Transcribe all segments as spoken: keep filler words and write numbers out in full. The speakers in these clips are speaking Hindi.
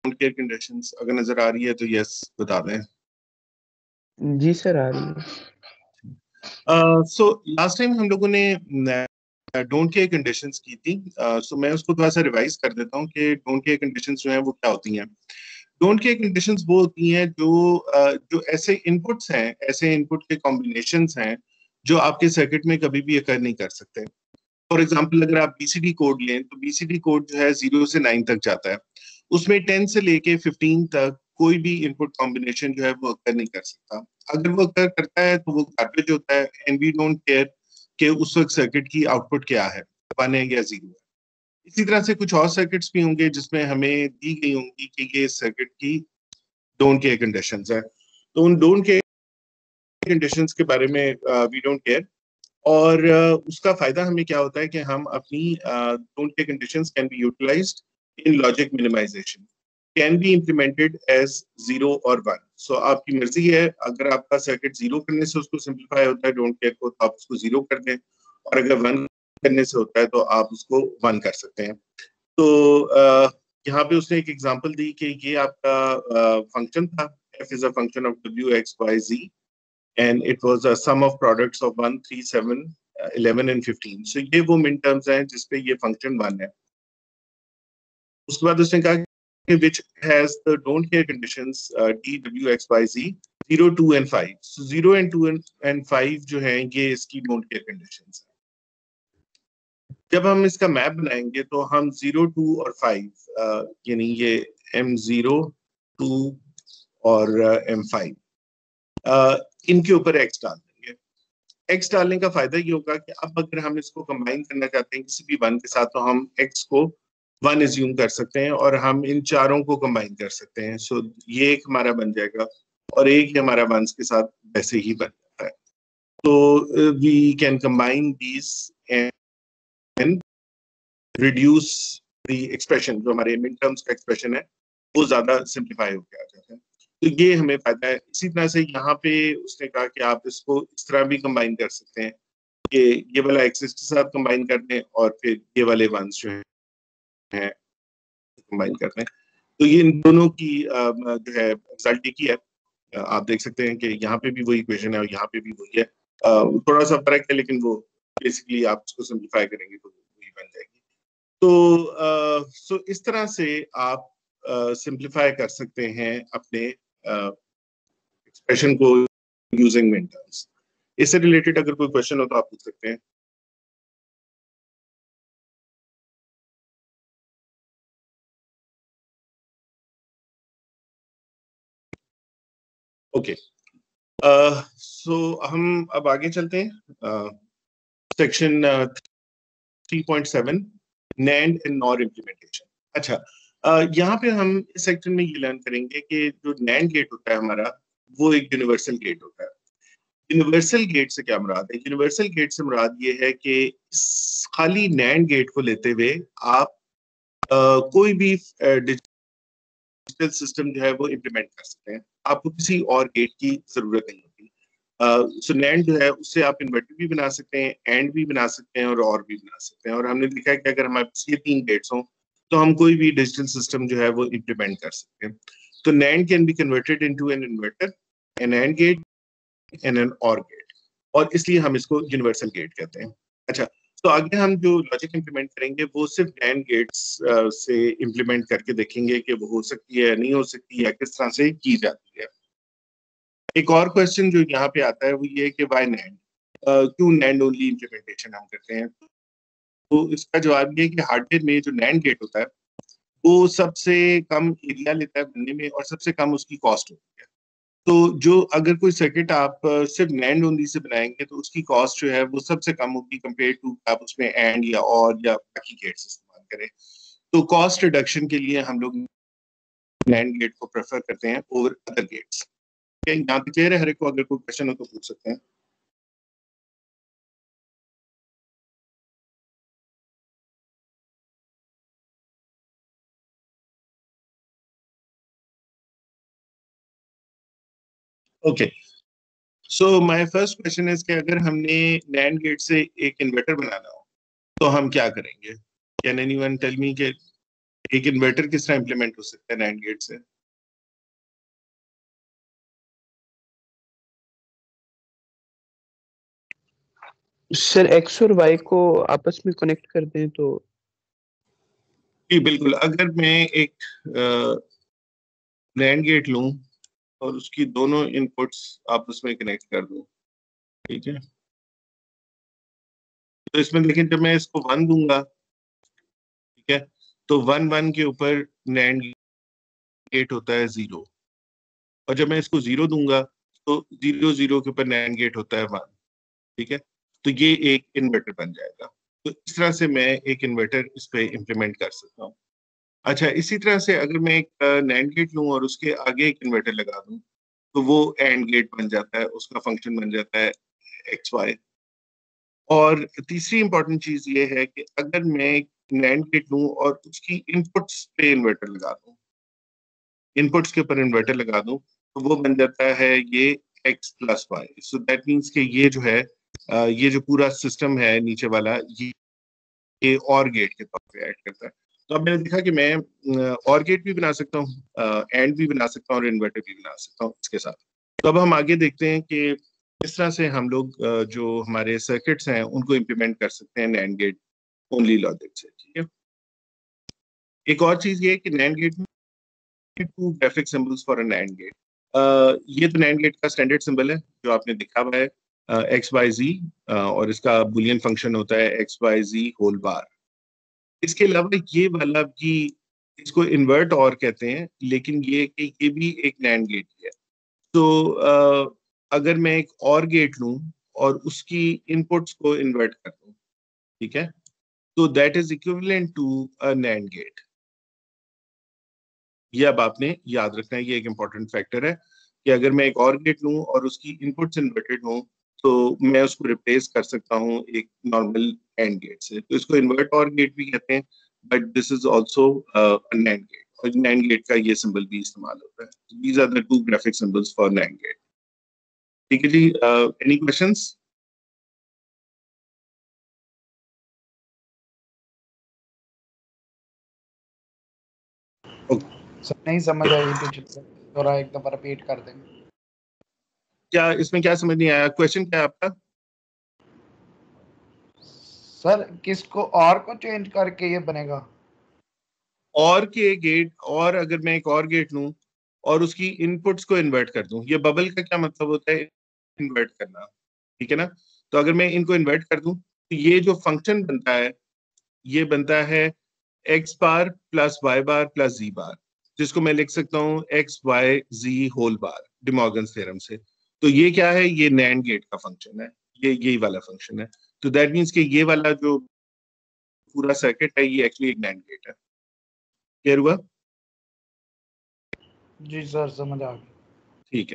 डोंट केयर कंडीशंस अगर नजर आ रही है तो यस बता दें। जी सर आ रही है। सो लास्ट टाइम हम लोगों ने डोंट केयर कंडीशंस की थी, सो uh, मैं उसको थोड़ा सा रिवाइज कर देता हूँ कि डोंट केयर कंडीशंस जो है वो क्या होती हैं। डोंट केयर कंडीशंस वो होती हैं जो uh, जो ऐसे इनपुट्स हैं, ऐसे इनपुट के कॉम्बिनेशंस हैं जो आपके सर्किट में कभी भी अकर नहीं कर सकते। फॉर एग्जाम्पल अगर आप बीसीडी कोड लें तो बीसीडी कोड जो है जीरो से नाइन तक जाता है, उसमें टेन से लेके फिफ्टीन तक कोई भी इनपुट कॉम्बिनेशन जो है वो अकर नहीं कर सकता। अगर वो अकर करता है तो वो गार्बेज होता है एंड वी डोंट केयर कि उस वक्त सर्किट की आउटपुट क्या है, वन है या जीरो है। इसी तरह से कुछ और सर्किट्स भी होंगे जिसमें हमें दी गई होंगी कि ये सर्किट की डोंट केयर कंडीशंस है, तो उन डोंट केयर कंडीशंस के बारे में वी डोंट केयर। और uh, उसका फायदा हमें क्या होता है कि हम अपनी don't care conditions can be utilized in logic minimization, can be implemented as zero और वन। सो आपकी मर्जी है, अगर आपका सर्किट जीरो करने से उसको सिंप्लीफाई होता है डोंट केयर को तो आप उसको जीरो कर दें, और अगर वन करने से होता है तो आप उसको वन कर सकते हैं। तो uh, यहाँ पे उसने एक एग्जांपल दी कि ये आपका फंक्शन uh, था, f is a function of w x y z and it was a sum of products of one, three, seven, eleven and fifteen. So ये वो मिन टर्म्स हैं जिसपे ये फंक्शन वन है। उसके बाद उसने कहा कि which has the don't care conditions uh, d, w, x, y, z, zero, two and five. So zero and two and, and five जो हैं ये इसकी don't care conditions हैं। जब हम इसका मैप बनाएंगे तो हम जीरो, टू और फाइव यानी ये एम जीरो, टू और एम फाइव uh, इनके ऊपर एक्स डाल देंगे। एक्स डालने का फायदा ये होगा कि अब अगर हम इसको कंबाइन करना चाहते हैं किसी भी वन के साथ तो हम एक्स को वन एज्यूम कर सकते हैं और हम इन चारों को कंबाइन कर सकते हैं। सो so, ये एक हमारा बन जाएगा और एक ही हमारा वंस के साथ वैसे ही बन जाता है। तो we can combine these and reduce the expression, जो हमारे मिड टर्म्स का एक्सप्रेशन है वो ज्यादा सिंप्लीफाई हो गया जाता है। तो ये हमें फायदा है। इसी तरह से यहाँ पे उसने कहा कि आप इसको इस तरह भी कंबाइन कर सकते हैं कि ये वाला एक्सिस के साथ कंबाइन कर दें और फिर ये वाले वंस जो हैं कंबाइन कर दें। तो ये इन दोनों की जो है रिजल्ट एक ही है। आप देख सकते हैं कि यहाँ पे भी वही इक्वेशन है और यहाँ पे भी वही है, थोड़ा सा फर्क है लेकिन वो बेसिकली आप इसको सिंप्लीफाई करेंगे तो वही बन जाएगी। तो सो uh, so इस तरह से आप सिंप्लीफाई uh, कर सकते हैं अपने एक्सप्रेशन uh, को यूजिंग मिन टर्म्स। इससे रिलेटेड अगर कोई क्वेश्चन हो तो आप पूछ सकते हैं। ओके, सो हम अब आगे चलते हैं section three point seven, NAND and NOR implementation. अच्छा, uh, यहाँ पे हम इस सेक्शन में ये लर्न करेंगे कि जो नैंड गेट होता है हमारा वो एक यूनिवर्सल गेट होता है। यूनिवर्सल गेट से क्या मुराद है? यूनिवर्सल गेट से मुराद ये है कि खाली नैंड गेट को लेते हुए आप uh, कोई भी डिजिटल uh, सिस्टम जो है वो इम्प्लीमेंट कर सकते हैं, आपको किसी और गेट की जरूरत नहीं होती। सो नैंड जो है उससे आप इन्वर्टर भी बना सकते हैं, एंड भी बना सकते हैं और और भी बना सकते हैं। और हमने देखा है कि अगर हमारे पास ये तीन गेट्स हों तो हम कोई भी डिजिटल सिस्टम जो है वो इम्प्लीमेंट कर सकते हैं। तो NAND can be converted into an inverter, an AND gate and an OR gate, और इसलिए हम इसको यूनिवर्सल गेट कहते हैं। अच्छा, तो आगे हम जो लॉजिक इंप्लीमेंट करेंगे वो सिर्फ नैंड गेट्स से इंप्लीमेंट करके देखेंगे कि वो हो सकती है, नहीं हो सकती, या किस तरह से की जाती है। एक और क्वेश्चन जो यहाँ पे आता है वो ये कि व्हाई नैंड, क्यों नैंड ओनली इंप्लीमेंटेशन हम करते हैं? तो इसका जवाब ये है कि हार्डवेयर में जो नैंड गेट होता है वो सबसे कम एरिया लेता है बनने में और सबसे कम उसकी कॉस्ट होती है। तो जो अगर कोई सर्किट आप सिर्फ नैंड ओनली से बनाएंगे तो उसकी कॉस्ट जो है वो सबसे कम होगी कंपेयर टू आप उसमें एंड या और या बाकी गेट्स इस्तेमाल करें। तो कॉस्ट रिडक्शन के लिए हम लोग नैंड गेट को प्रेफर करते हैं ओवर अदर गेट्स। यहाँ पे क्लियर है? हर एक को अगर कोई क्वेश्चन हो तो पूछ सकते हैं। Okay, so my first question is कि अगर हमने नैंड गेट से एक इन्वर्टर बनाना हो तो हम क्या करेंगे? कैन एनीवन टेल मी कि एक इन्वर्टर किस तरह इंप्लीमेंट हो सकता है नैंड गेट से? सर एक्स और वाई को आपस में कनेक्ट कर दें तो? जी बिल्कुल, अगर मैं एक नैंड गेट लूं और उसकी दोनों इनपुट्स आपस में कनेक्ट कर दूं, ठीक है, तो इसमें लेकिन जब मैं इसको वन दूंगा, ठीक है, तो वन वन के ऊपर नैंड गेट होता है जीरो, और जब मैं इसको जीरो दूंगा तो जीरो जीरो के ऊपर नैंड गेट होता है वन, ठीक है, तो ये एक इन्वर्टर बन जाएगा। तो इस तरह से मैं एक इन्वर्टर इस पे इम्प्लीमेंट कर सकता हूँ। अच्छा, इसी तरह से अगर मैं एक नैंड गेट लूं और उसके आगे एक इन्वर्टर लगा दूं, तो वो एंड गेट बन जाता है, उसका फंक्शन बन जाता है एक्स वाई। और तीसरी इंपॉर्टेंट चीज ये है कि अगर मैं एक नैंड गेट लूं और उसकी इनपुट्स पे इन्वर्टर लगा दूं, इनपुट्स के ऊपर इन्वर्टर लगा दूं, तो वो बन जाता है ये X plus Y. So that means कि ये जो है अ, ये जो पूरा सिस्टम है नीचे वाला, ये ये और गेट के तौर पे ऐड करता है। तो अब मैंने देखा कि मैं और गेट भी बना सकता हूँ, एंड भी बना सकता हूँ और इन्वर्टर भी बना सकता हूँ इसके साथ। तो अब हम आगे देखते हैं कि इस तरह से हम लोग अ, जो हमारे सर्किट्स हैं उनको इम्प्लीमेंट कर सकते हैं नैंड गेट ओनली लॉजिक से, ठीक है। एक और चीज ये है कि नैंड गेट में two graphic symbols for a NAND gate. ये तो नैंड गेट का स्टैंडर्ड सिंबल है जो आपने देखा हुआ है, एक्स वाई जी, और इसका बुलियन फंक्शन होता है X Y Z whole bar. इसके अलावा ये वाला भी, इसको इन्वर्ट और कहते हैं, लेकिन ये कि ये भी एक नैंड गेट ही है। तो अ, अगर मैं एक और गेट लूं और उसकी इनपुट्स को इन्वर्ट कर दूं, ठीक है, तो that is equivalent to a NAND gate. ये अब आपने याद रखना है, ये एक इंपॉर्टेंट फैक्टर है कि अगर मैं एक और गेट लूं और उसकी इनपुट्स इन्वर्टेड हों, तो मैं उसको रिप्लेस कर सकता हूं एक नॉर्मल एंड गेट से। तो इसको इन्वर्ट और गेट भी कहते हैं, but this is also NAND gate, और नैंड गेट का ये सिंबल भी इस्तेमाल होता है। These are the two graphic symbols for NAND gate. ठीक है जी, एनी क्वेश्चंस? सर नहीं समझ आई पिछले, थोड़ा एक दफा रिपीट कर देंगे। क्या इसमें क्या समझ नहीं आया? क्वेश्चन क्या है आपका? सर किसको और को चेंज करके ये बनेगा? और के गेट, और अगर मैं एक और गेट लूं और उसकी इनपुट्स को इन्वर्ट कर दूं, ये बबल का क्या मतलब होता है? इन्वर्ट करना, ठीक है ना। तो अगर मैं इनको इन्वर्ट कर दूं तो ये जो फंक्शन बनता है, ये बनता है X bar plus Y bar plus Z bar, जिसको मैं लिख सकता हूँ X Y Z whole bar De Morgan's theorem से। तो ये क्या है? ये नैंड गेट का फंक्शन है, ये यही वाला फंक्शन है। तो दैट मीन्स कि ये वाला जो पूरा सर्किट है ये एक्चुअली एक नैंड गेट है। क्लियर हुआ? जी सर समझ आ गया। ठीक है।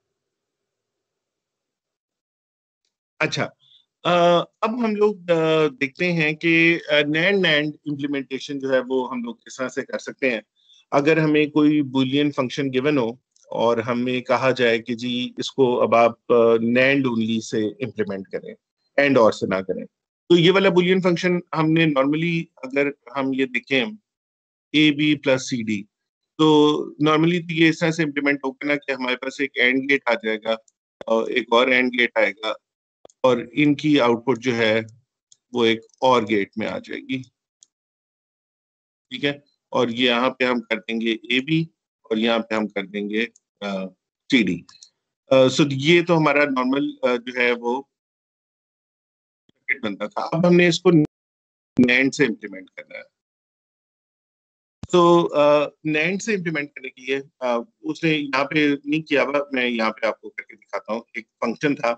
अच्छा, अ, अब हम लोग अ, देखते हैं कि नैंड नैंड इम्प्लीमेंटेशन जो है वो हम लोग किस तरह से कर सकते हैं। अगर हमें कोई बुलियन फंक्शन गिवन हो और हमें कहा जाए कि जी इसको अब आप नैंड ओनली से इम्प्लीमेंट करें, एंड और से ना करें, तो ये वाला बुलियन फंक्शन हमने नॉर्मली, अगर हम ये देखें A B plus C D, तो नॉर्मली तो ये इस तरह से इम्प्लीमेंट होगा ना कि हमारे पास एक एंड गेट आ जाएगा और एक और एंड गेट आएगा, और इनकी आउटपुट जो है वो एक और गेट में आ जाएगी, ठीक है। और ये यहाँ पे हम कर देंगे ए बी और यहाँ पे हम कर देंगे सी डी। सो ये तो हमारा नॉर्मल जो है वो सर्किट बनता था। अब हमने इसको नैंड से इम्प्लीमेंट करना है। तो नैंड से इम्प्लीमेंट करने के लिए uh, उसने यहाँ पे नहीं किया हुआ, मैं यहाँ पे आपको करके दिखाता हूँ। एक फंक्शन था,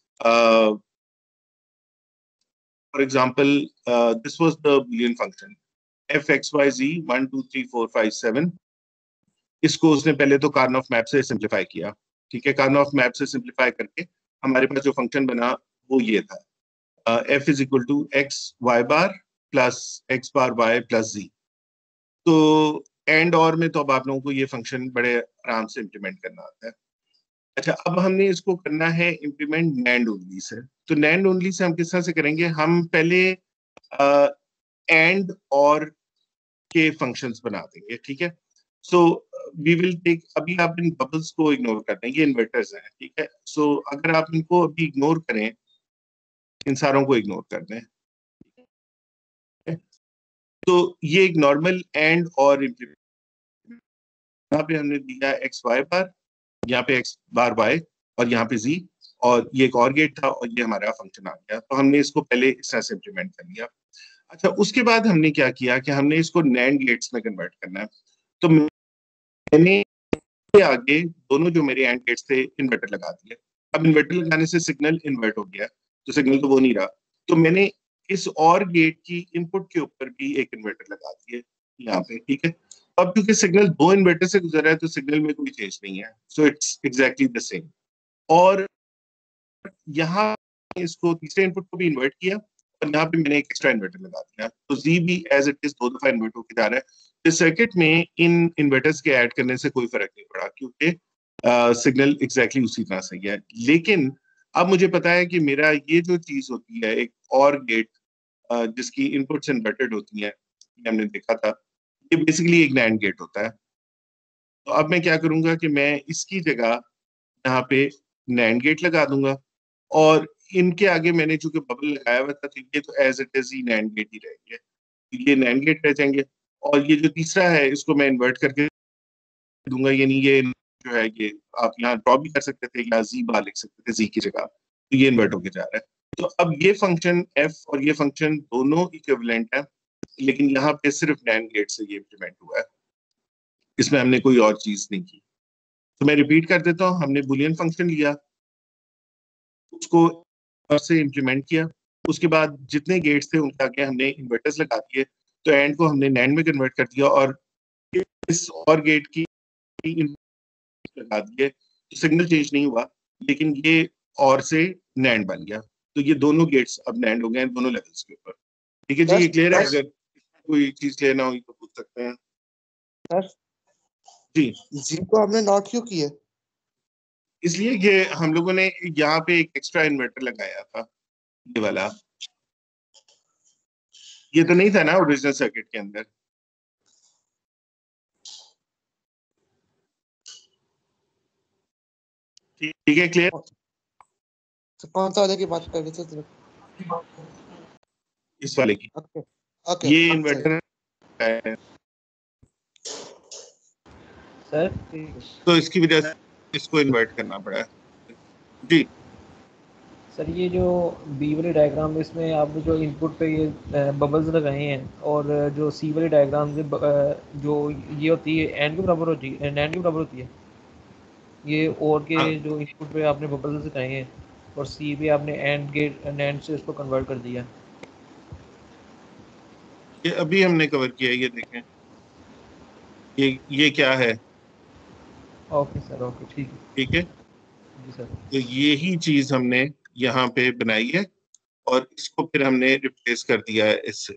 for example this was the Boolean function F X Y Z one two three four five seven. इसको उसने पहले तो कार्नोफ मैप से सिंप्लीफाई किया, ठीक है। कार्नोफ मैप से सिंप्लीफाई करके हमारे पास जो फंक्शन बना वो ये था, F is equal to X Y bar plus X bar Y plus Z. तो एंड और में तो अब आप लोगों को ये फंक्शन बड़े आराम से इम्प्लीमेंट करना आता है। अच्छा, अब हमने इसको करना है इम्प्लीमेंट नैंड ओनली से। तो नैंड ओनली से हम किस तरह से करेंगे? हम पहले एंड और के फंक्शंस बना देंगे, ठीक है। सो वी विल टेक, अभी आप इन बबल्स को इग्नोर कर दें, ये इन्वर्टर्स हैं, ठीक है। सो so, अगर आप इनको अभी इग्नोर करें, इन सारों को इग्नोर कर दें, तो ये एक नॉर्मल एंड और यहाँ पे हमने दिया एक्स वाई बार, यहाँ पे एक्स बार वाई और यहाँ पे जी, और ये एक और गेट था और ये हमारा फंक्शन आ गया। तो हमने इसको पहले इस तरह से इम्प्लीमेंट कर लिया। अच्छा, उसके बाद हमने क्या किया कि हमने इसको नैंड गेट्स में कन्वर्ट करना है। तो मैंने आगे दोनों जो मेरे एंड गेट्स थे इन्वर्टर लगा दिए। अब इन्वर्टर लगाने से सिग्नल इन्वर्ट हो गया, तो सिग्नल तो वो नहीं रहा, तो मैंने इस और गेट की इनपुट के ऊपर भी एक इन्वर्टर लगा दिए यहाँ पे, ठीक है। अब क्योंकि सिग्नल दो इन्वर्टर से गुजर रहा है तो सिग्नल में कोई चेंज नहीं है, so it's exactly the same. और यहाँ इसको तीसरे इनपुट को भी इन्वर्ट किया और यहाँ पे मैंने एक एक्स्ट्रा इन्वर्टर लगा दिया, तो जी भी एज इट इज दो दफा इन्वर्ट होकर जा रहा है। इस सर्किट में इन इन्वर्टर्स के ऐड करने से कोई फर्क नहीं पड़ा क्योंकि सिग्नल एग्जैक्टली उसी तरह सही है। लेकिन अब मुझे पता है कि मेरा ये जो चीज होती है, एक और गेट जिसकी इनपुट्स इन्वर्टेड होती हैं, हमने देखा था, ये बेसिकली एक नैंड गेट होता है। तो अब मैं क्या करूंगा कि मैं इसकी जगह यहाँ पे नैंड गेट लगा दूंगा और इनके आगे मैंने चूंकि बबल लगाया हुआ था, तो ये तो एज इट इज ही नैंड गेट ही रहेंगे, ये नैंड गेट रह जाएंगे। और ये जो तीसरा है इसको मैं इन्वर्ट करके दूंगा, यानी ये जो है ये आप यहाँ ड्रॉ भी कर सकते थे, या जी बार लिख सकते थे जी की जगह, तो ये इन्वर्ट होके जा रहा है। तो अब ये फंक्शन एफ और ये फंक्शन दोनों इक्विवेलेंट है, लेकिन यहाँ पे सिर्फ नैंड गेट से ये इम्प्लीमेंट हुआ है, इसमें हमने कोई और चीज नहीं की। तो मैं रिपीट कर देता हूँ, हमने बुलियन फंक्शन लिया, उसको से इम्प्लीमेंट किया, उसके बाद जितने गेट्स थे उनके आगे हमने इन्वर्टर्स लगा दिए, तो एंड को हमने नैंड में कन्वर्ट कर दिया और इस और गेट की लगा दिए, तो सिग्नल चेंज नहीं हुआ, लेकिन ये और से नैंड बन गया। तो ये दोनों गेट्स अब नैंड हो गए हैं दोनों लेवल्स के ऊपर, ठीक है जी। ये क्लियर है? अगर कोई चीज क्लियर ना हुई तो पूछ सकते हैं सर। जी जी को आपने नॉट क्यों किया? इसलिए कि हम लोगों ने यहाँ पे एक एक्स्ट्रा इन्वर्टर लगाया था, ये वाला, ये तो नहीं था ना ओरिजिनल सर्किट के अंदर। ठीक है, क्लियर? तो कौन सा वाले की बात कर रहे थे? इस वाले की। ओके ओके, ये इन्वर्टर है सर, तो इसकी वजह से इसको इन्वर्ट करना पड़ा जी। सर ये जो बी वाली डायग्राम में इसमें आपने जो इनपुट पे ये बबल्स लगाए हैं, और जो सी वाली डायग्राम से जो ये होती है एंड के बराबर होती है, एंड के बराबर होती है ये, और के हाँ। जो इनपुट पे आपने बबल्स लगाए हैं और सी पे आपने एंड गेट एंड से इसको कन्वर्ट कर दिया। ये अभी हमने कवर किया, ये देखें, ये ये क्या है। ओके सर, ओके, ठीक है, ठीक है, जी सर। तो यही चीज हमने यहाँ पे बनाई है और इसको फिर हमने रिप्लेस कर दिया है इससे,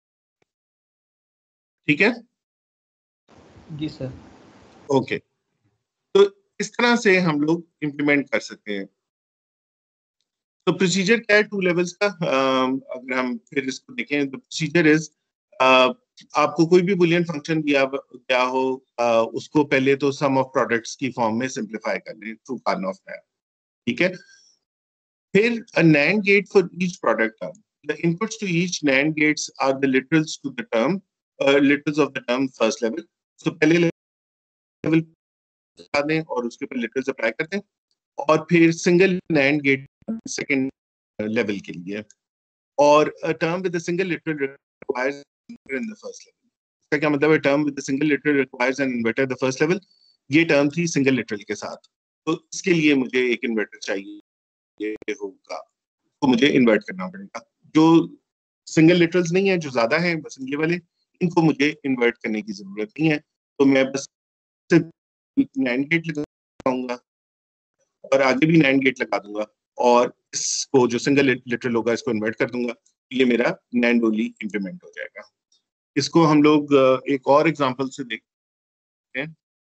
ठीक है जी सर। ओके। तो इस तरह से हम लोग इम्प्लीमेंट कर सकते हैं। तो प्रोसीजर क्या है टू लेवल्स का? अम, अगर हम फिर इसको देखें तो प्रोसीजर इज, आपको कोई भी बुलियन फंक्शन दिया क्या हो, uh, उसको पहले तो सम ऑफ प्रोडक्ट्स की फॉर्म में सिंप्लीफाई कर लें थ्रू कार्नोफ मैप, ठीक है। फिर a NAND gate for each product term. The inputs to each NAND gates are the literals to the term, uh, literals of the term first level. So पहले लेवल बता दें और उसके ऊपर literals अप्लाई कर दें, और फिर single NAND gate second level के लिए, और a term with a single literal requires in the first level. इसका क्या मतलब है? term with a single literal requires an inverter the first level, ये term थी single literal के साथ। तो इसके लिए मुझे एक इन्वर्टर चाहिए ये होगा, तो मुझे इन्वर्ट करना पड़ेगा। जो सिंगल लिटरल्स नहीं है, जो ज्यादा है बस ये वाले, इनको मुझे इन्वर्ट करने की जरूरत नहीं है, तो मैं बस नैंड गेट लगाऊंगा और आगे भी नैंड गेट लगा दूंगा और इसको जो सिंगल लिटरल होगा इसको इन्वर्ट कर दूंगा, ये मेरा नैंड ओनली इम्प्लीमेंट हो जाएगा। इसको हम लोग एक और एग्जांपल से देखते हैं।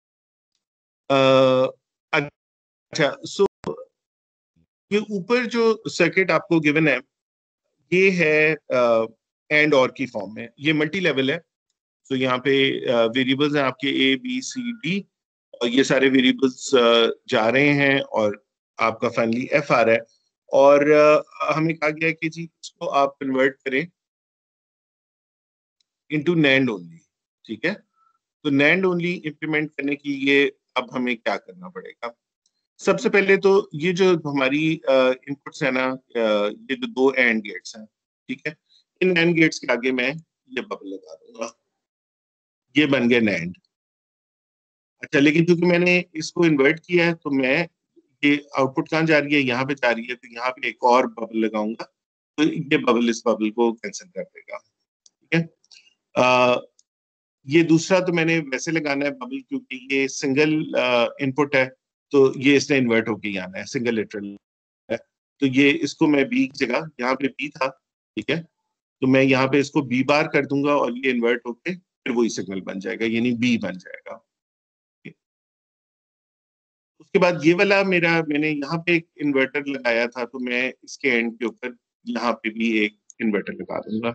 अच्छा, सो ये ऊपर जो सर्किट आपको गिवन है ये है एंड और की फॉर्म में, ये मल्टी लेवल है, सो यहाँ पे वेरिएबल्स हैं आपके ए बी सी डी, और ये सारे वेरिएबल्स जा रहे हैं और आपका फाइनली एफ आ रहा है। और uh, हमें कहा गया है कि जी इसको आप कन्वर्ट करें इनटू नैंड ओनली, ठीक है। तो नैंड ओनली इंप्लीमेंट करने की ये अब हमें क्या करना पड़ेगा? सबसे पहले तो ये जो हमारी इनपुट्स है ना, uh, ये जो दो एंड गेट्स हैं, ठीक है, इन एंड गेट्स के आगे मैं ये बबल लगा दूंगा, ये बन गया नैंड। अच्छा, लेकिन क्योंकि मैंने इसको इन्वर्ट किया है तो मैं ये आउटपुट कहाँ जा रही है, यहाँ पे जा रही है, तो यहाँ पे एक और बबल लगाऊंगा, तो ये बबल इस बबल को कैंसिल कर देगा, ठीक है। आ, ये दूसरा तो मैंने वैसे लगाना है बबल, क्योंकि ये सिंगल इनपुट है, तो ये इसने इन्वर्ट होके ही आना है, सिंगल लिटरल है। तो ये इसको मैं बी की जगह, यहाँ पे बी था, ठीक है, तो मैं यहाँ पे इसको बी बार कर दूंगा और ये इन्वर्ट होके फिर वही सिग्नल बन जाएगा, यानी बी बन जाएगा। उसके बाद ये वाला मेरा, मैंने यहाँ पे एक इन्वर्टर लगाया था, तो मैं इसके एंड के ऊपर यहाँ पे भी एक इन्वर्टर लगा दूंगा।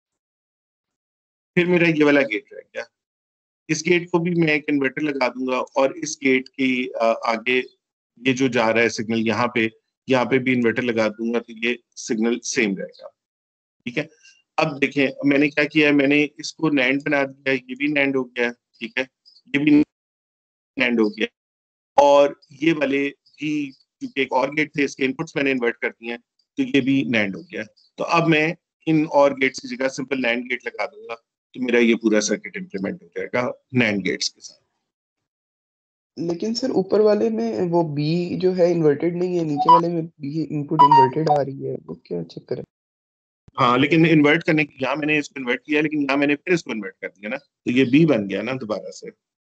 फिर मेरा ये वाला गेट रह गया, इस गेट को भी मैं एक इन्वर्टर लगा दूंगा, और इस गेट की आगे ये जो जा रहा है सिग्नल यहाँ पे, यहाँ पे भी इन्वर्टर लगा दूंगा, तो ये सिग्नल सेम रहेगा, ठीक है। अब देखें मैंने क्या किया है, मैंने इसको नैंड बना दिया, ये भी नैंड हो गया, ठीक है, ये भी नैंड हो गया, और ये वाले भी क्योंकि एक और गेट थे, इसके इनपुट्स मैंने इन्वर्ट कर दिए हैं, तो ये भी नैंड हो गया। तो अब मैं इन और गेट्स की जगह सिंपल नैंड गेट लगा दूंगा, तो मेरा ये पूरा सर्किट इंप्लीमेंट हो जाएगा नैंड गेट्स के साथ। लेकिन सर ऊपर वाले में वो बी जो है इन्वर्टेड नहीं है, नीचे वाले में बी इनपुट इन्वर्टेड आ रही है, वो क्या चक्कर है? हाँ, लेकिन इन्वर्ट करने की, यहाँ मैंने इसको इन्वर्ट किया, लेकिन यहाँ मैंने फिर इसको इन्वर्ट कर दिया ना, तो ये बी बन गया ना दोबारा से।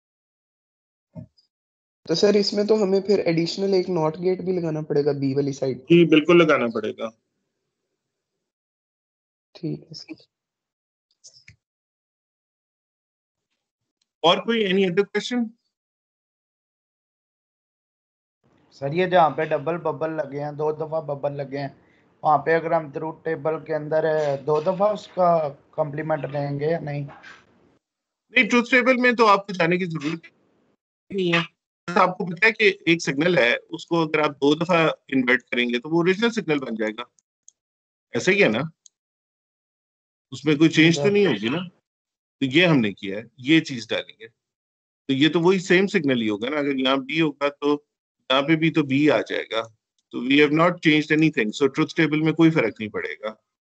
तो सर इसमें तो हमें फिर एडिशनल एक नॉट गेट भी लगाना पड़ेगा बी वाली साइड पे। जी बिल्कुल लगाना पड़ेगा। ठीक है सर। और कोई एनी अदर क्वेश्चन? सर ये जहाँ पे डबल बबल लगे हैं, दो दफा बबल लगे हैं, वहाँ पे अगर हम ट्रूथ टेबल के अंदर है, दो दफा उसका कॉम्प्लीमेंट लेंगे या नहीं? नहीं, ट्रूथ टेबल में तो आपको जाने की जरूरत नहीं है। आपको पता है कि एक सिग्नल है, उसको अगर आप दो दफा इन्वर्ट करेंगे तो वो ओरिजिनल सिग्नल बन जाएगा, ऐसा ही है ना, उसमें कोई जी चेंज तो सर। नहीं होगी ना। तो ये हमने किया है, ये चीज डाली है, तो ये तो वही सेम सिग्नल ही होगा ना, अगर यहाँ बी होगा तो यहाँ पे भी तो बी आ जाएगा। तो we have not changed anything, so truth table में कोई फर्क नहीं पड़ेगा।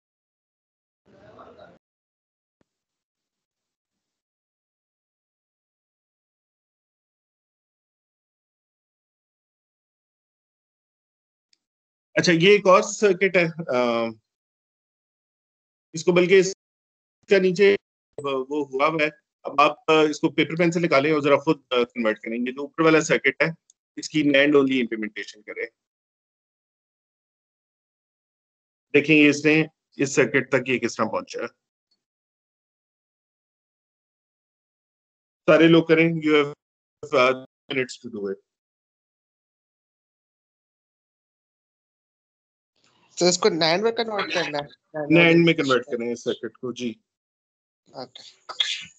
अच्छा, ये एक और सर्किट है, अ, इसको बल्कि इसका नीचे वो हुआ हुआ है। अब आप अ, इसको पेपर पेन से निकालें और जरा खुद कन्वर्ट करेंगे। जो ऊपर वाला सर्किट है इसकी नैंड ओनली इंप्लीमेंटेशन करें। देखेंगे इसने इस सर्किट तक ये किस तरह पहुंचा है। सारे लोग करें, you have minutes to do it. तो इसको नैंड में कन्वर्ट करना है, नैंड में कन्वर्ट करें इस सर्किट को जी। ओके।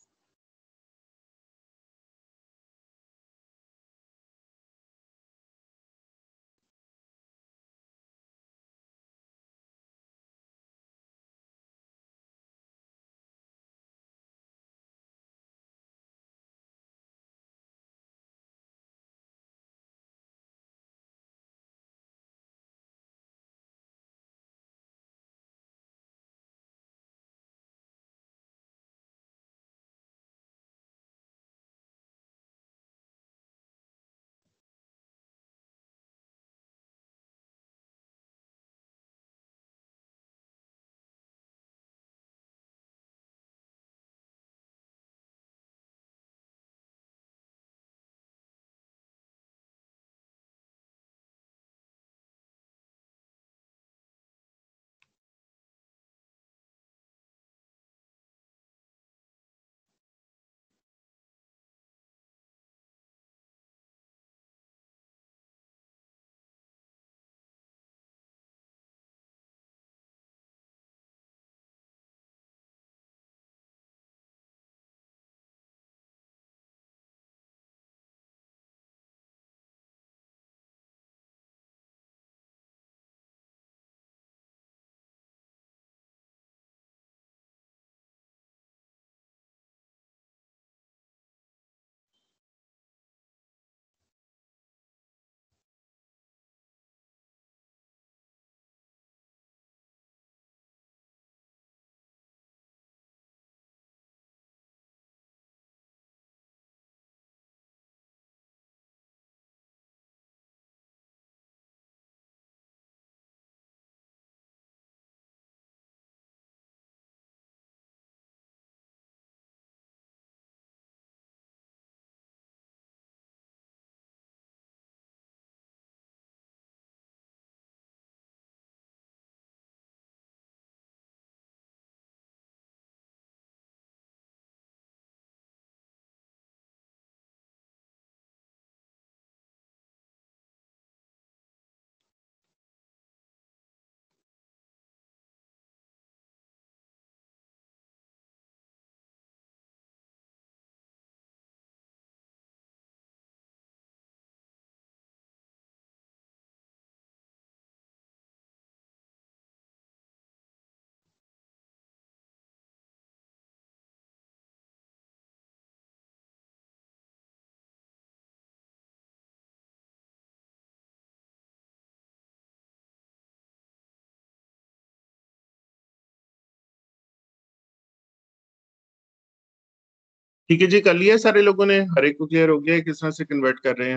ठीक है जी, कर लिया सारे लोगों ने, हर एक को क्लियर हो गया है किस तरह से कन्वर्ट कर रहे हैं?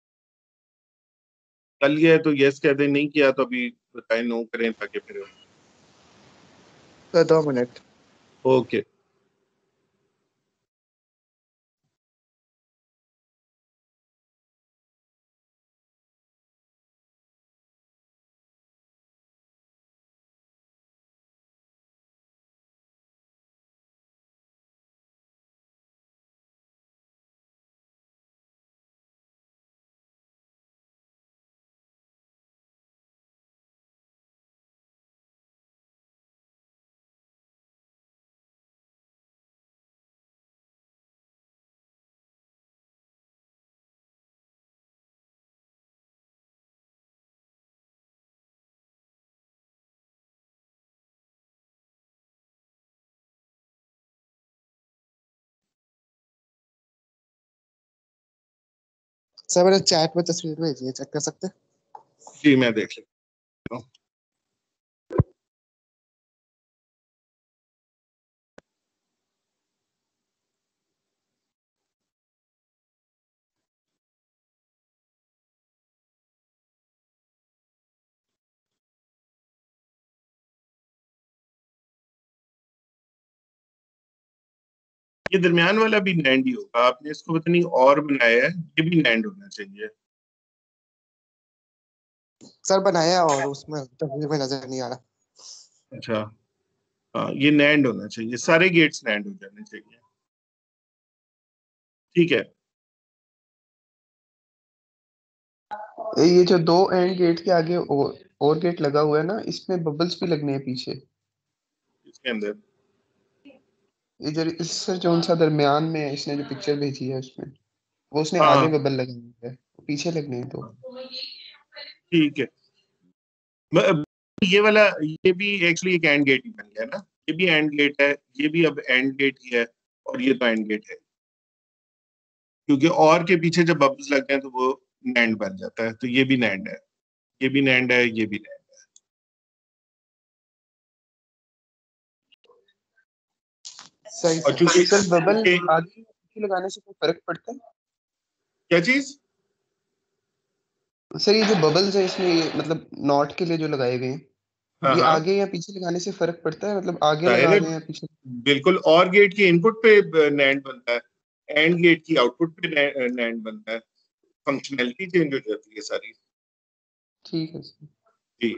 कर लिया है तो यस कह दें, नहीं किया तो अभी बताएं नो करें ताकि फिर सर दो मिनट। ओके। सर मैंने चैट में तस्वीर भेजी है, चेक कर सकते हैं? जी मैं देख लेता हूँ। ये दरमियान वाला भी नैंड ही होगा, आपने इसको पता नहीं और बनाया है, ये भी नैंड होना चाहिए। सर बनाया और उसमें तस्वीर में नजर नहीं आ रहा। अच्छा हाँ, ये नैंड होना चाहिए, सारे गेट्स नैंड हो जाने चाहिए। ठीक है, ये जो दो एंड गेट के आगे और, और गेट लगा हुआ है ना, इसमें बबल्स भी लगने हैं पीछे। इसके अंदर ये जो इस सर जो सा दरमियान में है, इसने जो पिक्चर भेजी है उसमें, वो उसने आगे हाँ बबल लगे हुए है, पीछे लगने हैं तो। ठीक है। म- ये वाला, ये भी एक्चुअली एक एंड गेट ही बन गया ना, ये भी एंड गेट है, ये भी अब एंड गेट ही है, और ये तो एंड गेट है, क्योंकि और के पीछे जब बबल्स लग गए तो वो नैंड बन जाता है, तो ये भी नैंड है, ये भी नैंड है, ये भी नैंड है। सही और सर। चूंकि सर बबल चूंकि आगे या पीछे लगाने से कोई फर्क पड़ता है? क्या चीज? सर ये जो बबल्स है इसमें, ये मतलब नॉट के लिए जो लगाए गए हैं, हाँ ये हाँ, आगे या पीछे लगाने से फर्क पड़ता है? मतलब आगे जाहिर लगा है, दें या पीछे? बिल्कुल। और गेट की इनपुट पे नैंड बनता है, एंड गेट की आउटपुट पे नैंड बनता है, फंक्शनैलिटी चेंज हो जाती है सारी। ठीक है सर। जी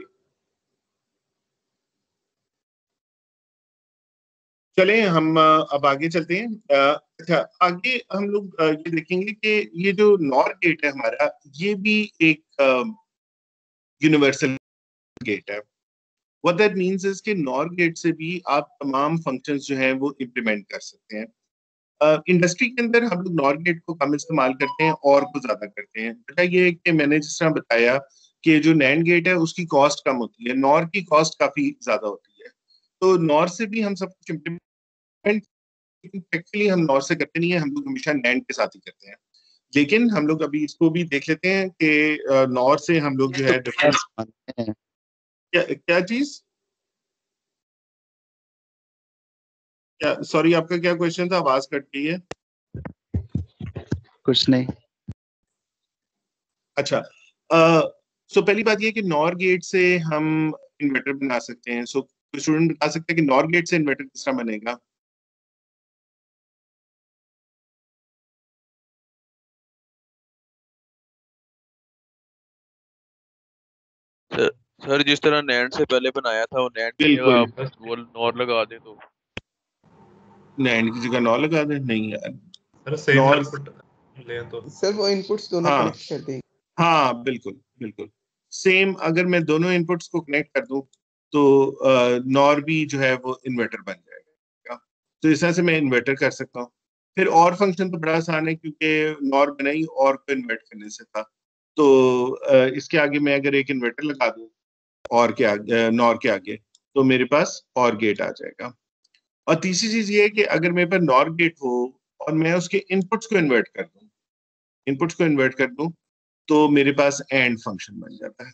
चलें हम अ, अब आगे चलते हैं। अ, अच्छा, आगे हम लोग अ, ये देखेंगे कि ये जो नॉर गेट है हमारा, ये भी एक यूनिवर्सल गेट है। व्हाट दैट मींस इज कि नॉर गेट से भी आप तमाम फंक्शंस जो हैं वो इम्प्लीमेंट कर सकते हैं। इंडस्ट्री uh, के अंदर हम लोग नॉर गेट को कम इस्तेमाल करते हैं और को ज्यादा करते हैं। वजह ये है कि मैंने जिस तरह बताया कि जो नैंड गेट है उसकी कॉस्ट कम होती है, नॉर की कॉस्ट काफी ज्यादा होती है, तो नॉर से भी हम सब कुछ इम्प्लीमेंट, एक्चुअली हम नॉर से करते नहीं है, हम लोग हमेशा नैंड के साथ ही करते हैं। लेकिन हम लोग अभी इसको भी देख लेते हैं कि नॉर से हम लोग जो है डिफरेंट क्या क्या चीज, क्या, सॉरी आपका क्या क्वेश्चन था, आवाज कट गई है। कुछ नहीं। अच्छा, सो पहली बात ये कि नॉर गेट से हम इन्वर्टर बना सकते हैं। सो so, स्टूडेंट बता सकते हैं कि नॉर गेट से इन्वर्टर किस तरह बनेगा? सर, सर जिस तरह नैंड से पहले बनाया था वो नैंड की जगह बिल्कुल, आप बस वो नॉर लगा दे तो। नैंड की जगह नॉर लगा दें? नहीं यार, सर सेम नॉर, इनपुट ले तो सर वो इनपुट्स दोनों हाँ कनेक्ट कर दें। हाँ बिल्कुल बिल्कुल सेम, अगर मैं दोनों इनपुट्स को कनेक्ट कर दूं तो नॉर भी जो है वो इन्वर्टर बन जाएगा। तो इस तरह से मैं इन्वर्टर कर सकता हूँ। फिर और फंक्शन तो बड़ा आसान है, क्योंकि नॉर बनाई और को इन्वर्ट करने से था, तो अ, इसके आगे मैं अगर एक इन्वर्टर लगा दूं और के आगे, नॉर के आगे, तो मेरे पास और गेट आ जाएगा। और तीसरी चीज ये है कि अगर मेरे पास नॉर गेट हो और मैं उसके इनपुट्स को इन्वर्ट कर दूं, इनपुट्स को इन्वर्ट कर दूं, तो मेरे पास एंड फंक्शन बन जाता है।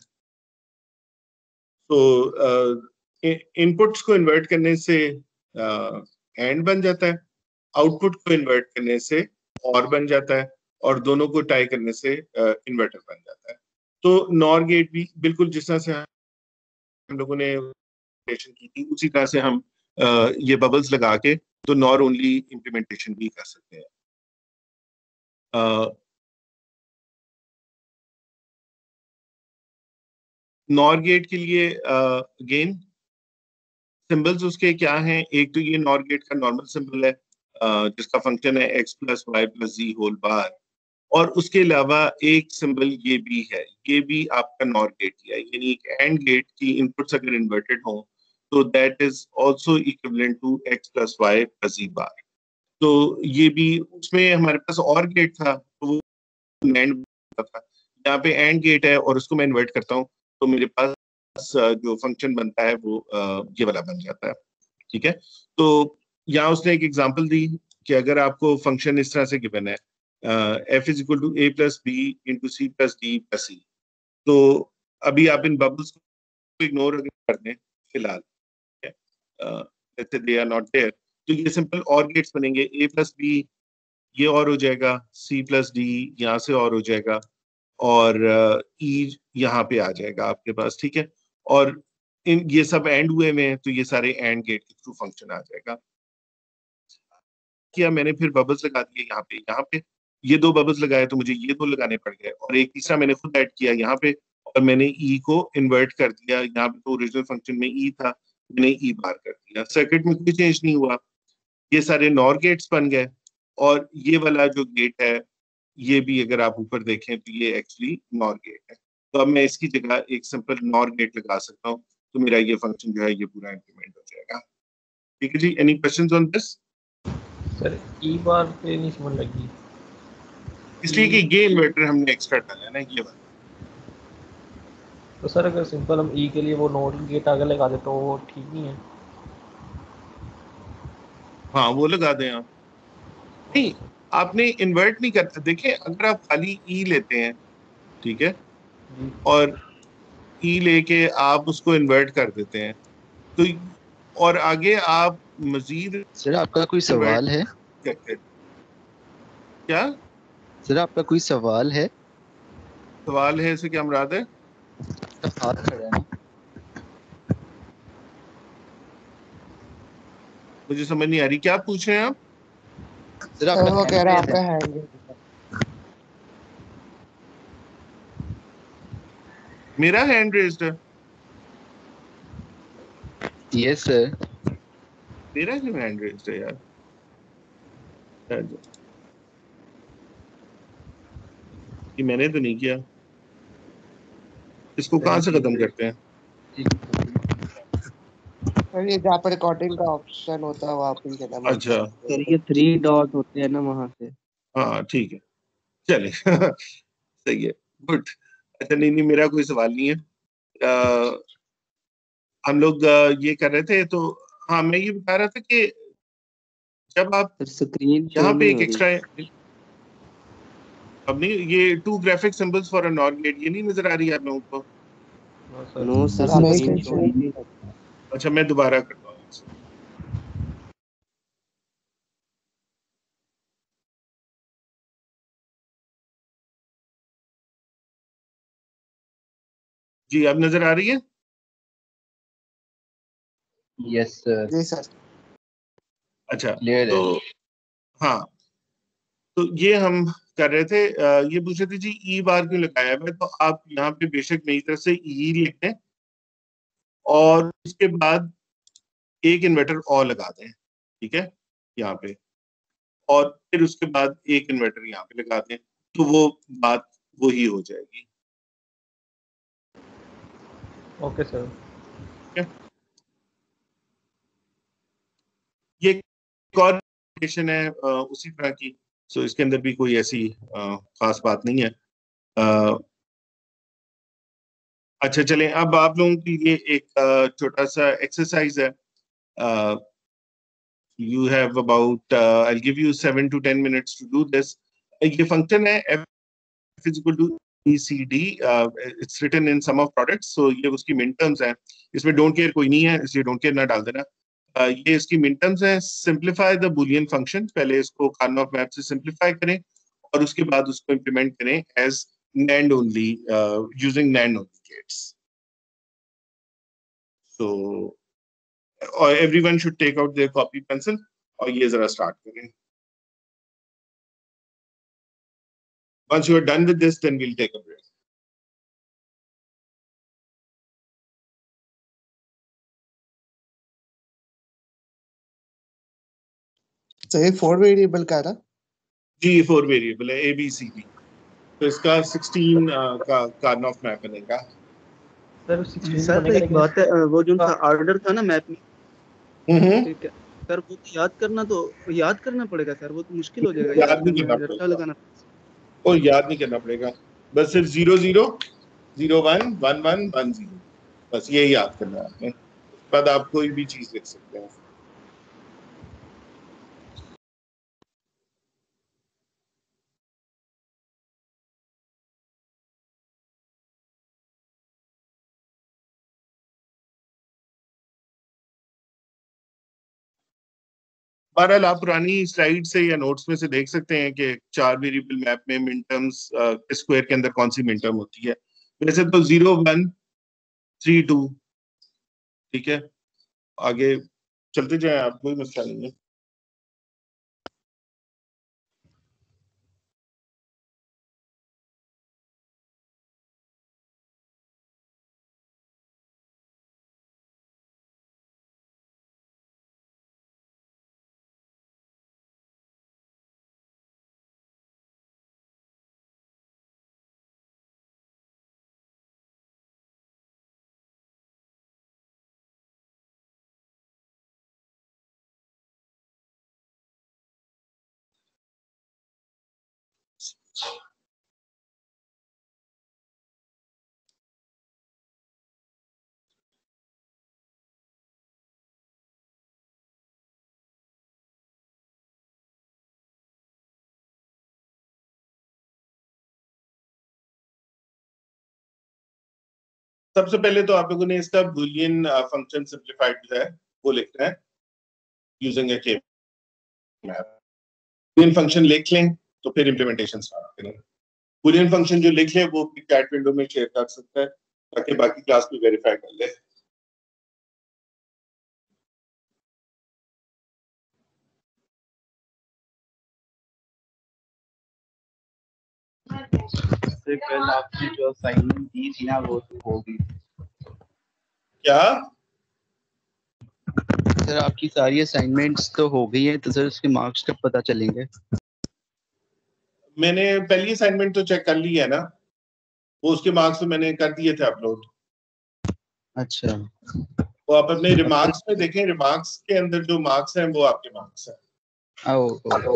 तो इनपुट्स को इन्वर्ट करने से एंड बन जाता है, आउटपुट को इन्वर्ट करने से और बन जाता है और दोनों को टाई करने से इन्वर्टर बन जाता है। तो नॉर गेट भी बिल्कुल जिस तरह से हम लोगों ने की थी उसी तरह से हम uh, ये बबल्स लगा के तो नॉर ओनली इम्प्लीमेंटेशन भी कर सकते हैं। नॉर गेट के लिए अगेन सिंबल्स उसके क्या हैं, एक तो ये नॉर गेट का नॉर्मल सिंबल है uh, जिसका फंक्शन है X plus Y plus Z whole bar, और उसके अलावा एक सिंबल ये भी है, ये भी आपका नॉर गेट ही है, यानी एक एंड गेट की इनपुट्स अगर इन्वर्टेड हो तो that is also equivalent to X plus Y plus Z bar. तो ये भी उसमें हमारे पास और गेट था तो वो एंड था, यहाँ पे एंड गेट है और उसको मैं इन्वर्ट करता हूँ तो मेरे पास जो फंक्शन बनता है वो ये वाला बन जाता है। ठीक है, तो यहाँ उसने एक एग्जांपल दी कि अगर आपको फंक्शन इस तरह से गिवन है F is equal to A plus B into C plus D plus C, तो अभी आप इन बबल्स को इग्नोर कर दें फिलहाल, दे आर नॉट देयर, तो ये सिंपल और गेट्स बनेंगे, ए प्लस बी ये और हो जाएगा, सी प्लस डी यहाँ से और हो जाएगा और ई uh, यहाँ पे आ जाएगा आपके पास। ठीक है, और इन ये सब एंड हुए में हैं तो ये सारे एंड गेट के थ्रू फंक्शन आ जाएगा। किया मैंने फिर बबल्स लगा दिए यहाँ पे, यहाँ पे ये दो बबल्स लगाए तो मुझे ये दो लगाने पड़ गए और एक तीसरा मैंने खुद ऐड किया यहाँ पे और मैंने ई को इन्वर्ट कर दिया, यहाँ पे तो ओरिजिनल फंक्शन में ई था, मैंने ई बार कर दिया, सर्किट में कोई चेंज नहीं हुआ, ये सारे नॉर गेट्स बन गए और ये वाला जो गेट है ये भी अगर आप ऊपर देखें तो ये एक्चुअली नॉर गेट है, तो अब मैं इसकी जगह एक सिंपल नॉर गेट लगा सकता हूँ तो मेरा ये फंक्शन जो है ये पूरा इंप्लीमेंट हो जाएगा। ठीक है जी, any questions on this? Sir E bar पे नहीं समझ लगी, इसलिए कि ये इन्वर्टर हमने एक्स्ट्रा डाला है ना ये वाला। तो सर अगर सिंपल हम ई के लिए वो नॉट गेट आगे लगा दे तो वो ठीक नहीं है? हाँ वो लगा दें आप, नहीं आपने इन्वर्ट नहीं करता, देखिए अगर आप खाली ई लेते हैं ठीक है और ई लेके आप उसको इन्वर्ट कर देते हैं तो और आगे आप मजीद सर आपका कोई सवाल है? क्या सर आपका कोई सवाल है? सवाल है, इसे क्या मुराद है? हाथ खड़ा है ना, मुझे समझ नहीं आ रही, क्या पूछ रहे हैं आप? सर आपका वो कह रहा है आपका हैंड है। मेरा हैंड रेज्ड है? Yes sir. मेरा क्यों हैंड रेज्ड है यार? ये मैंने तो नहीं किया, इसको कहाँ से खत्म करते हैं? सर ये जहाँ पर रिकॉर्डिंग का ऑप्शन होता है वहाँ पे चला। अच्छा सर ये थ्री डॉट होते हैं ना वहाँ से। हाँ ठीक है, चले सही है, गुड। अच्छा नहीं नहीं मेरा कोई सवाल नहीं है, आ, हम लोग ये कर रहे थे तो हाँ मैं ये बता रहा था कि जब आप स्क्रीन यहाँ पे एक एक्स्ट्रा, अब नहीं ये two graphic symbols for a NOR gate ये नहीं नजर आ रही है आप लोगों को? No sir. अच्छा मैं दोबारा करता हूँ। जी अब नजर आ रही है? Yes sir. जी सर। अच्छा क्लियर तो है। हाँ तो ये हम कर रहे थे, ये पूछ रहे थे जी ई बार क्यों लगाया है, तो आप यहाँ पे बेशक मेरी तरफ से ई लिख दें और उसके बाद एक इन्वर्टर और लगा दें, ठीक है यहाँ पे, और फिर उसके बाद एक इन्वर्टर यहाँ पे लगा दें तो वो बात वो ही हो जाएगी। Okay sir. ये एक और एप्लीकेशन है आ, उसी तरह की, सो इसके अंदर भी कोई ऐसी आ, खास बात नहीं है। आ, अच्छा चलें अब आप लोगों के लिए एक छोटा सा एक्सरसाइज है, you have about I will give you seven to ten minutes to do this. ये फंक्शन है f is equal to E C D, uh, it's written in sum of products, so ये उसकी मिन टर्म्स है, इसमें डोंट केयर कोई नहीं है इसलिए डोंट केयर ना डाल देना। uh, ये इसकी मिन टर्म्स है। सिंप्लीफाई द बुलियन फंक्शन, पहले इसको कार्नोफ मैप से सिंप्लीफाई करें और उसके बाद उसको इंप्लीमेंट करें as NAND only, using NAND only gates. So और everyone should take out their copy pencil और ये जरा स्टार्ट करें। Once you are done with this, then we'll take a break. तो ये फोर वेरिएबल का था जी, फोर वेरिएबल है ए बी सी डी, तो इसका सिक्सटीन का कार्नोफ मैप बनेगा। सर सिक्सटीन सर बनेगा एक लेकिन बात है, अ, वो जो था ऑर्डर था ना मैप में, हम्म ठीक है सर, वो तो याद करना तो याद करना पड़ेगा सर, वो तो मुश्किल हो जाएगा याद याद नहीं करना, करना रट्टा पड़ेगा, लगाना। और याद नहीं करना पड़ेगा, बस सिर्फ zero zero zero one one one one zero, बस ये याद करना है आपने। उसके बाद आप कोई भी चीज लिख सकते हैं। बहरहाल आप पुरानी स्लाइड से या नोट्स में से देख सकते हैं कि चार वेरिएबल मैप में मिन टर्म्स स्क्वायर के अंदर कौन सी मिन टर्म होती है। वैसे तो जीरो वन थ्री टू, ठीक है, आगे चलते जाएं आप, कोई मसला नहीं है। सबसे पहले तो आप लोगों ने इसका बूलियन फंक्शन सिंप्लीफाइड जो है वो लिखना है यूजिंग ए के मैप। बूलियन फंक्शन लिख लें तो फिर इंप्लीमेंटेशन स्टार्ट करें। बूलियन फंक्शन जो लिख ले वो चैट विंडो में शेयर कर सकता है ताकि बाकी क्लास में वेरीफाई कर ले। सर कल आपने जो असाइनमेंट दी थी ना वो तो होगी। क्या सर आपकी सारी असाइनमेंट्स तो हो गई हैं, तो सर उसके मार्क्स कब पता चलेंगे? मैंने पहली असाइनमेंट तो चेक कर ली है ना, वो उसके मार्क्स तो मैंने कर दिए थे अपलोड। अच्छा, वो आप अपने रिमार्क्स में देखें, रिमार्क्स के अंदर जो मार्क्स हैं वो आपके मार्क्स हैं। ओ, ओ,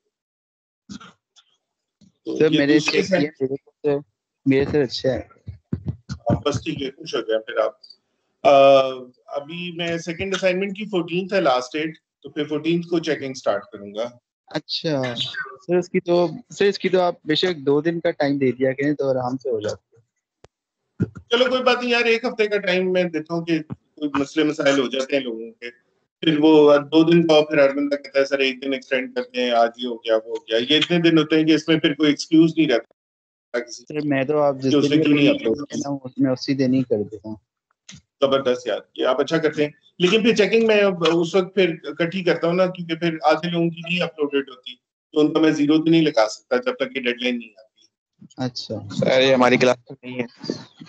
तो सर ये मैंने दूसरी चेक किया, मेरे को सर मेरे सर अच्छा है। आप बस ठीक है, खुश हो गया फिर आप। अ, अभी मैं सेकंड असाइनमेंट की फोर्टीन है लास्ट डेट, तो फिर फोर्टीन को चेकिंग स्टार्ट करूंगा। अच्छा सर, इसकी तो सर इसकी तो आप बेशक दो दिन का टाइम दे दिया करें तो आराम से हो जाता है। चलो कोई बात नहीं यार, एक हफ्ते का टाइम मैं देता हूँ कि कोई मसले मसाइल हो जाते हैं लोगों के, फिर वो दो दिन का फिर हर बंदा कहता है सर एक दिन एक्सटेंड करते हैं, आज ये हो गया वो हो गया। ये इतने दिन होते हैं कि इसमें फिर कोई एक्सक्यूज नहीं रहता किसी सर मैं तो आप जिस कि दिन उसने भी क्यों नहीं अपलोड अपलोड करते हैं किया। ना उसमें उसी दिन ही कर देता हूँ। जबरदस्त यार, ये आप अच्छा करते हैं, लेकिन फिर चेकिंग मैं उस वक्त फिर इकट्ठी करता हूँ ना, क्योंकि फिर आधे लोगों की नहीं अपलोडेड होती, तो उनका मैं जीरो तो नहीं लगा सकता जब तक ये डेडलाइन नहीं आती। अच्छा सर, ये हमारी क्लास तो नहीं है।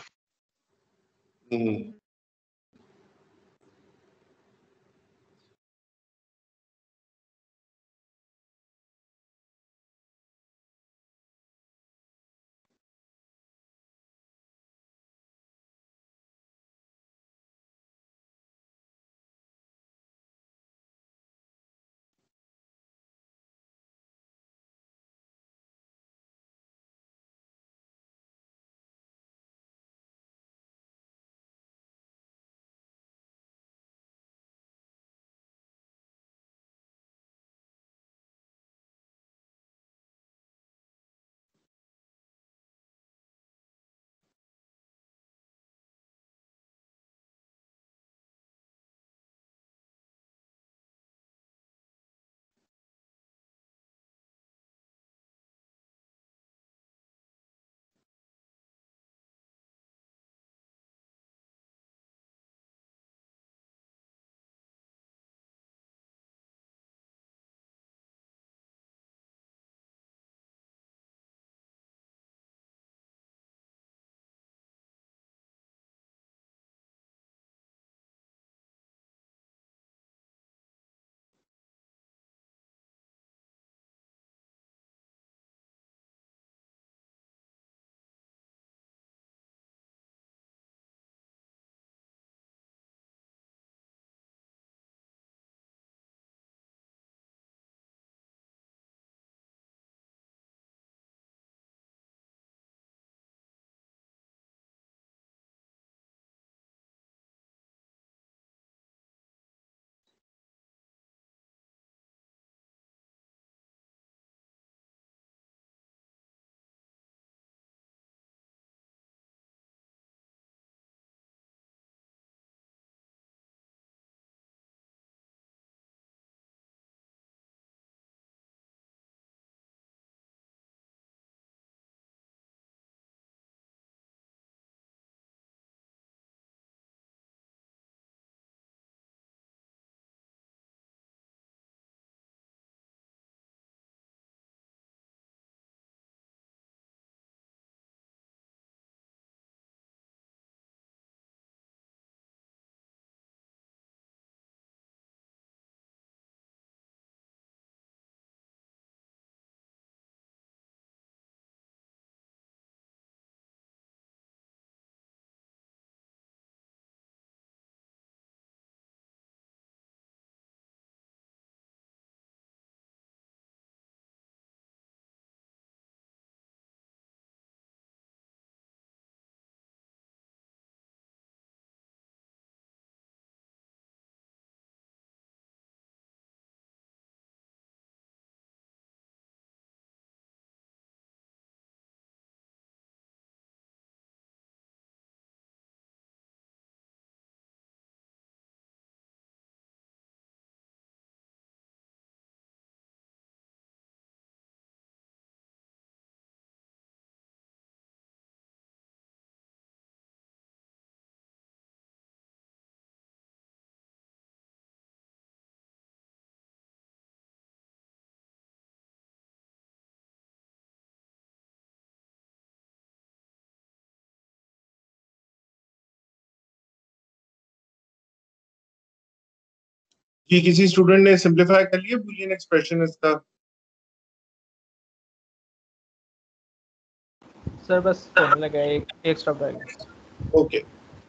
हम्म कि किसी स्टूडेंट ने सिंपलीफाई कर लिया बूलियन एक्सप्रेशन इसका? सर बस होने लगा है, एक एक स्टेप रह गया। ओके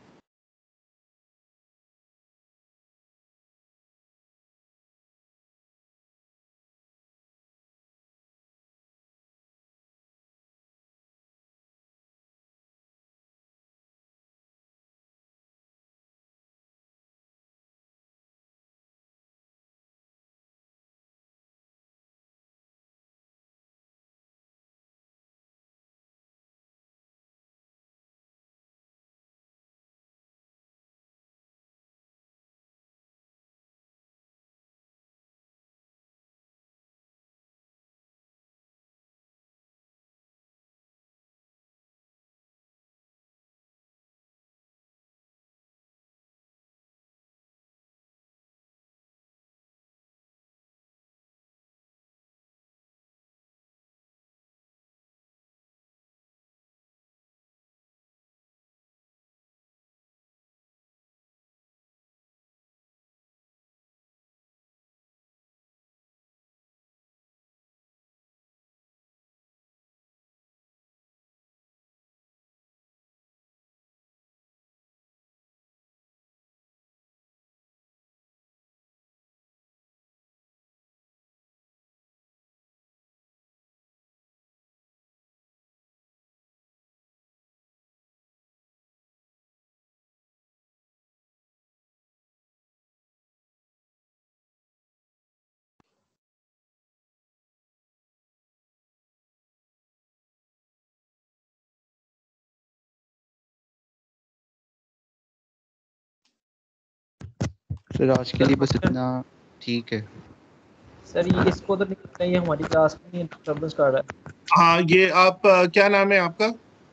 फिर आज के लिए बस इतना ठीक है। सर ये इसको तो नहीं, ये हमारी क्लास में नहीं डिस्टर्बेंस कर रहा है। हाँ ये आप अ, क्या नाम है आपका?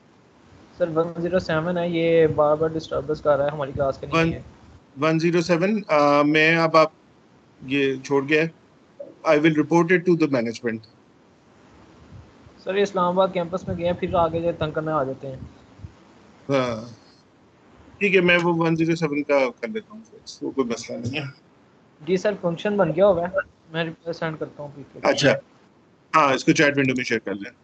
सर वन ज़ीरो सेवन है, ये बार बार डिस्टर्बेंस कर रहा है, हमारी क्लास के नहीं वन है। वन जीरो सेवन मैं अब आप ये छोड़ गया, I will report it to the management. Sir ये इस्लामाबाद कैंपस में गए हैं, फिर आगे तंग करने आ जाते हैं। हाँ ठीक है, मैं वो वन जीरो सेवन का कर लेता हूँ, वो कोई मसला नहीं है। जी सर फंक्शन बन गया होगा, मैं रिप्लाई सेंड करता हूँ पीके। अच्छा हाँ इसको चैट विंडो में शेयर कर लें।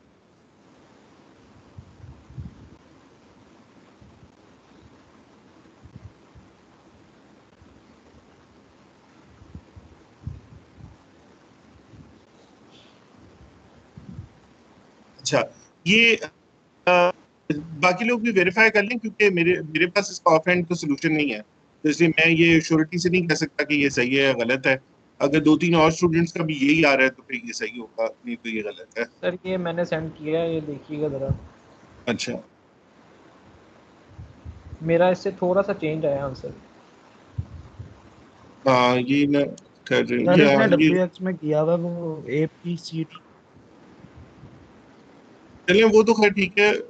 अच्छा ये आ, बाकी लोग भी वेरीफाई कर लें, क्योंकि मेरे मेरे पास इसका ऑफ हैंड तो सोल्यूशन नहीं है, तो इसलिए मैं ये श्योरिटी से नहीं कह सकता कि ये सही है या गलत है। अगर दो तीन और स्टूडेंट्स का भी यही आ रहा है तो फिर ये सही होगा, नहीं तो ये गलत है। सर ये मैंने सेंड किया है, ये देखिएगा ज़रा। अच्छा मेरा इससे थोड़ा सा चेंज आया आंसर। हाँ ये ना कर रहे सर ये इसने ये डब्ल्यू एक्स में किया हुआ वो ए पी सी टी। चलिए वो तो खैर ठीक है।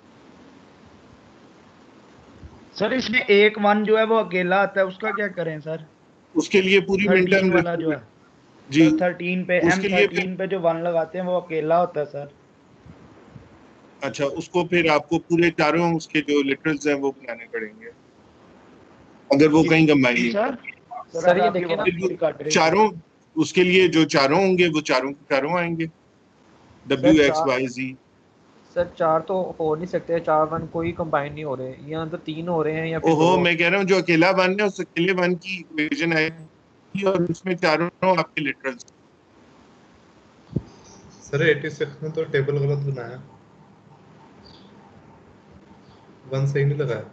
सर इसमें एक वन जो है वो अकेला आता है, उसका क्या करें सर? उसके लिए पूरी मिड थर्टीन टर्म वाला जो है, जी सर थर्टीन पे एम उसके लिए फिर थर्टीन पे जो वन लगाते हैं वो अकेला होता है सर। अच्छा उसको फिर आपको पूरे चारों उसके जो लिटरल्स हैं वो बनाने पड़ेंगे, अगर वो कहीं कंबाइन जी नहीं सर। करते। सर सर अब ये आपकी देखिए ना, आवाज थोड़ी कट रही है। चारों उसके लिए जो चारों होंगे वो चारों के चारों आएंगे, डब्ल्यू सर एक्स चार वाई जी। सर चार तो हो नहीं सकते, चार वन कोई कंबाइन नहीं हो रहे, या तो तीन हो रहे हैं या फिर ओहो दो। मैं कह रहा हूँ जो अकेला वन है उस अकेले वन की इक्वेशन आएगी और उसमें चारों आपके लिटरल्स। सर छियासी में तो टेबल गलत बनाया, वन सही नहीं लगाया।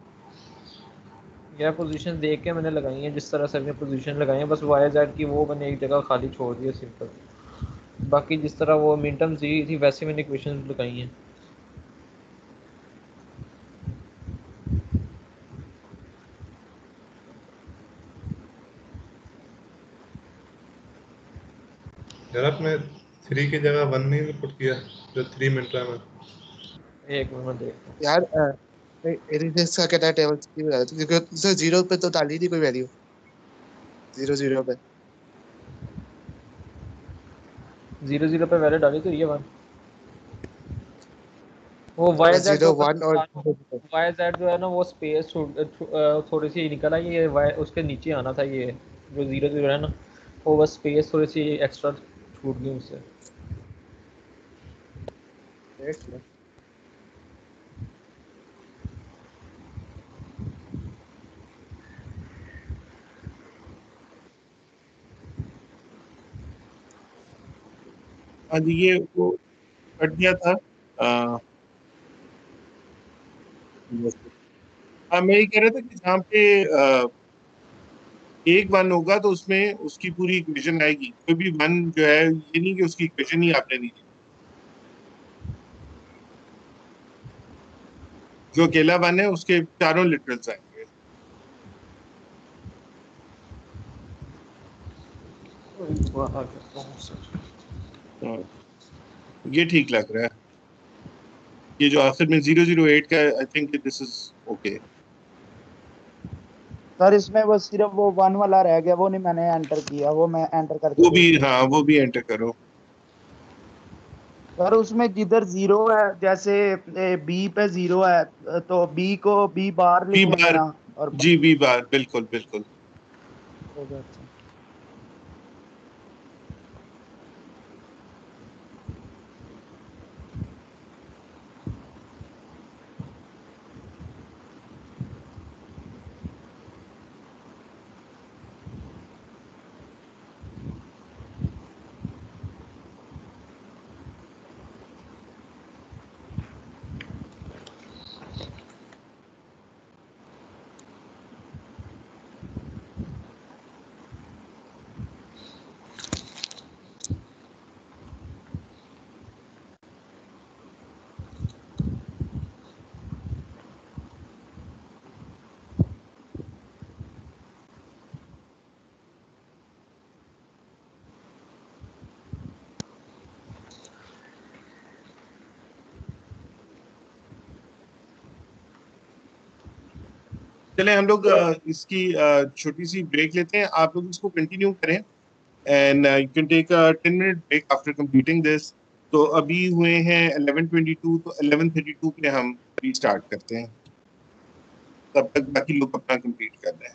यह पोजीशन देख के मैंने लगाई है, जिस तरह सर ने पोजीशन लगाई है, बस वाई जेड की वो मैंने एक जगह खाली छोड़ दी है सिंपल। बाकी जिस तरह वो मिनटर्म्स दी थी वैसे मैंने इक्वेशन लगाई हैं। यार आपने थ्री की जगह वन नहीं रिपोर्ट किया जो थ्री मिनट रहा है। एक मिनट देखता हूँ। यार एरिथेस का कहता है टेबल्स की बता दो, क्योंकि सर जीरो पे तो डाली नहीं कोई वैल्यू, जीरो जीरो पे। जीरो जीरो पे वैल्यू डाली तो ये वन, वो वाई जेड जीरो जो वन और वाई जेड जो है ना वो स्पेस थोड़ी सी निकल आई, ये वाई उसके नीचे आना था ये जो जीरो जीरो है ना, वो बस स्पेस थोड़ी सी एक्स्ट्रा छूट गई उससे। देख लो। हाँ जी, ये वो कट गया था। आ, हाँ, मैं ये कह रहा था कि जहाँ पे आ, एक वन होगा तो उसमें उसकी पूरी इक्वेशन आएगी। कोई भी वन जो है, ये नहीं कि उसकी इक्वेशन ही आपने दी, जो अकेला वन है उसके चारों लिटरल्स आएंगे। हाँ, ये ठीक लग रहा है। ये जो आखिर में जीरो जीरो एट का, I think this is okay. Sir इसमें वो सिर्फ वो वन वाला रह गया, वो नहीं मैंने एंटर किया, वो मैं एंटर करके वो भी, देखता हूँ। हाँ, वो भी एंटर करो। सर उसमें जिधर जीरो है, जैसे बी पे जीरो है, तो बी को बी बार बी लिख लेंगे बार, ना, और जी बी बार, बिल्कुल बिल्कुल। हो गया। अच्छा चले हम लोग अ, इसकी अ, छोटी सी ब्रेक लेते हैं। आप लोग इसको कंटिन्यू करें and you can take a ten minute break after completing this. तो अभी हुए हैं इलेवन ट्वेंटी टू, तो इलेवन थर्टी टू पे हम रीस्टार्ट करते हैं। तब तक बाकी लोग अपना कंप्लीट कर रहे हैं।